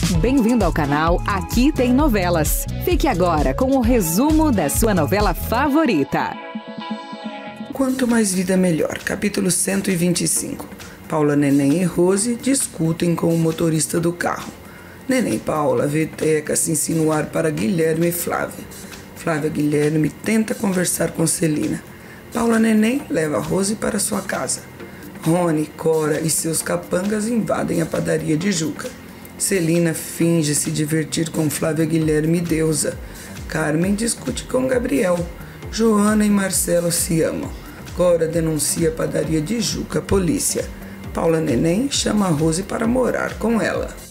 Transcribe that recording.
Bem-vindo ao canal Aqui Tem Novelas. Fique agora com o resumo da sua novela favorita. Quanto mais vida, melhor. Capítulo 125. Paula, Neném e Rose discutem com o motorista do carro. Neném e Paula vê Teca se insinuar para Guilherme e Flávia. Flávia e Guilherme tenta conversar com Celina. Paula, Neném leva Rose para sua casa. Rony, Cora e seus capangas invadem a padaria de Juca. Celina finge se divertir com Flávia, Guilherme e Deusa. Carmen discute com Gabriel. Joana e Marcelo se amam. Cora denuncia a padaria de Juca à polícia. Paula, Neném chama a Rose para morar com ela.